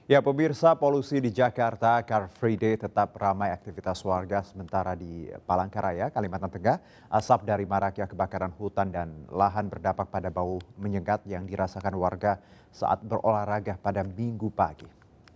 Ya, pemirsa, polusi di Jakarta Car Free Day tetap ramai aktivitas warga, sementara di Palangkaraya, Kalimantan Tengah, asap dari maraknya kebakaran hutan dan lahan berdampak pada bau menyengat yang dirasakan warga saat berolahraga pada Minggu pagi.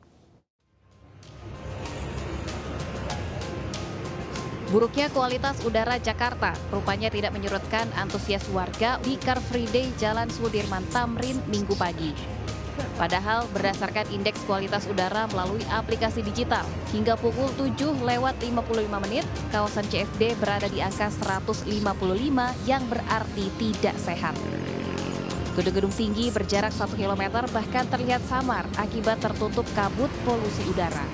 Buruknya kualitas udara Jakarta rupanya tidak menyurutkan antusias warga di Car Free Day Jalan Sudirman Tamrin Minggu pagi. Padahal berdasarkan indeks kualitas udara melalui aplikasi digital, hingga pukul 7:55, kawasan CFD berada di angka 155 yang berarti tidak sehat. Gedung-gedung tinggi berjarak 1 km bahkan terlihat samar akibat tertutup kabut polusi udara.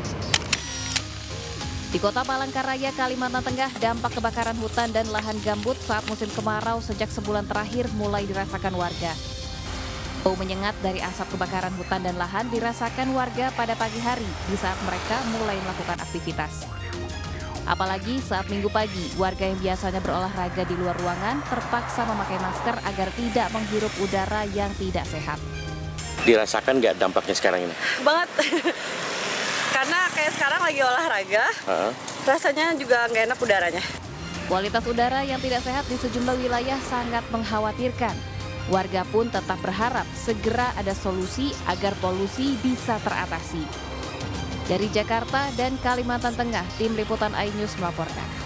Di Kota Palangkaraya, Kalimantan Tengah, dampak kebakaran hutan dan lahan gambut saat musim kemarau sejak sebulan terakhir mulai dirasakan warga. Bau menyengat dari asap kebakaran hutan dan lahan dirasakan warga pada pagi hari di saat mereka mulai melakukan aktivitas. Apalagi saat Minggu pagi, warga yang biasanya berolahraga di luar ruangan terpaksa memakai masker agar tidak menghirup udara yang tidak sehat. Dirasakan nggak dampaknya sekarang ini? Banget. Karena kayak sekarang lagi olahraga, rasanya juga nggak enak udaranya. Kualitas udara yang tidak sehat di sejumlah wilayah sangat mengkhawatirkan. Warga pun tetap berharap segera ada solusi agar polusi bisa teratasi. Dari Jakarta dan Kalimantan Tengah, Tim Liputan iNews melaporkan.